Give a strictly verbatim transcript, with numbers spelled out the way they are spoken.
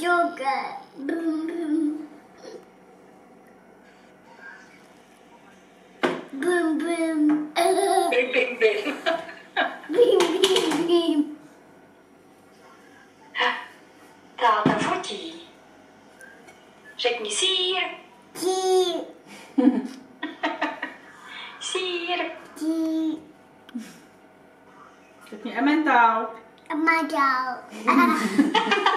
Joker. Boom, boom. Boom, boom. Bim, bim, bim. Bim, bim, bim. Táta fotí. Řekni sír. Tea. Sír. Tea. Řekni emmental. A my dog.